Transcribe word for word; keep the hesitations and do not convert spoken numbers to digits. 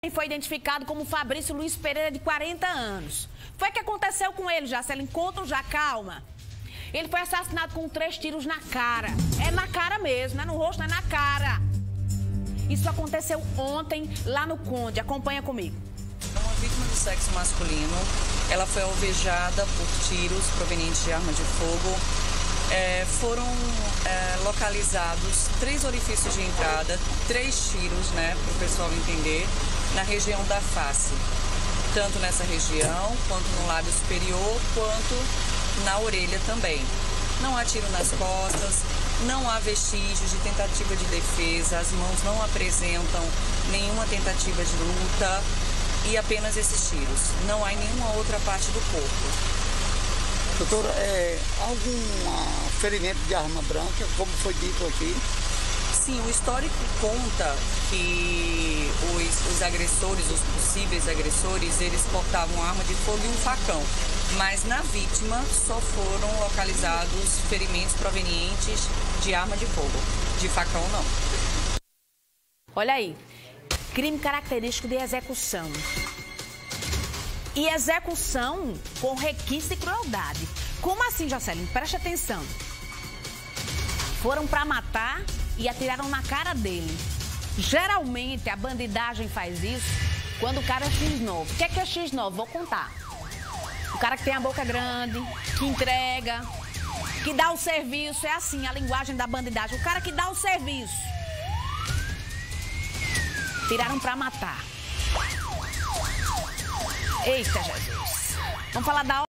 Foi identificado como Fabrício Luiz Pereira, de quarenta anos. Foi o que aconteceu com ele, Jaceli? Encontra já, calma. Ele foi assassinado com três tiros na cara. É na cara mesmo, não é no rosto, não é na cara. Isso aconteceu ontem lá no Conde. Acompanha comigo. Uma vítima do sexo masculino, ela foi alvejada por tiros provenientes de arma de fogo. É, foram é, localizados três orifícios de entrada, três tiros, né, para o pessoal entender, na região da face. Tanto nessa região, quanto no lábio superior, quanto na orelha também. Não há tiro nas costas, não há vestígios de tentativa de defesa, as mãos não apresentam nenhuma tentativa de luta e apenas esses tiros. Não há em nenhuma outra parte do corpo. Doutora, é, algum ferimento de arma branca, como foi dito aqui? Sim, o histórico conta que os, os agressores, os possíveis agressores, eles portavam arma de fogo e um facão. Mas na vítima só foram localizados ferimentos provenientes de arma de fogo. De facão, não. Olha aí, crime característico de execução. E execução com requinte e crueldade. Como assim, Jaceli? Preste atenção. Foram para matar e atiraram na cara dele. Geralmente, a bandidagem faz isso quando o cara é xis nove. O que é que é xis nove? Vou contar. O cara que tem a boca grande, que entrega, que dá o serviço. É assim a linguagem da bandidagem. O cara que dá o serviço. Tiraram para matar. Eita, Jesus. Vamos falar da